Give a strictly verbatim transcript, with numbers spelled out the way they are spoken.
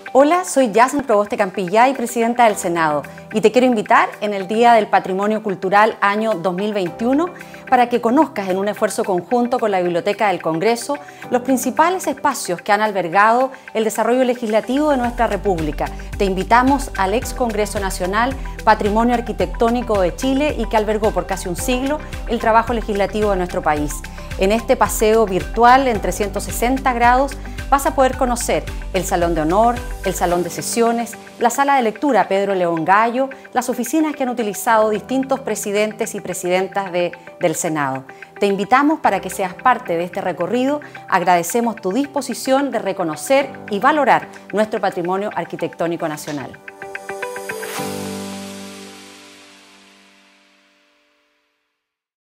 Hola, soy Yasmin Proboste Campillay, presidenta del Senado, y te quiero invitar en el Día del Patrimonio Cultural año dos mil veintiuno para que conozcas en un esfuerzo conjunto con la Biblioteca del Congreso los principales espacios que han albergado el desarrollo legislativo de nuestra República. Te invitamos al ex Congreso Nacional, Patrimonio Arquitectónico de Chile y que albergó por casi un siglo el trabajo legislativo de nuestro país. En este paseo virtual en trescientos sesenta grados vas a poder conocer el Salón de Honor, el Salón de Sesiones, la Sala de Lectura Pedro León Gallo, las oficinas que han utilizado distintos presidentes y presidentas de, del Senado. Te invitamos para que seas parte de este recorrido. Agradecemos tu disposición de reconocer y valorar nuestro patrimonio arquitectónico nacional.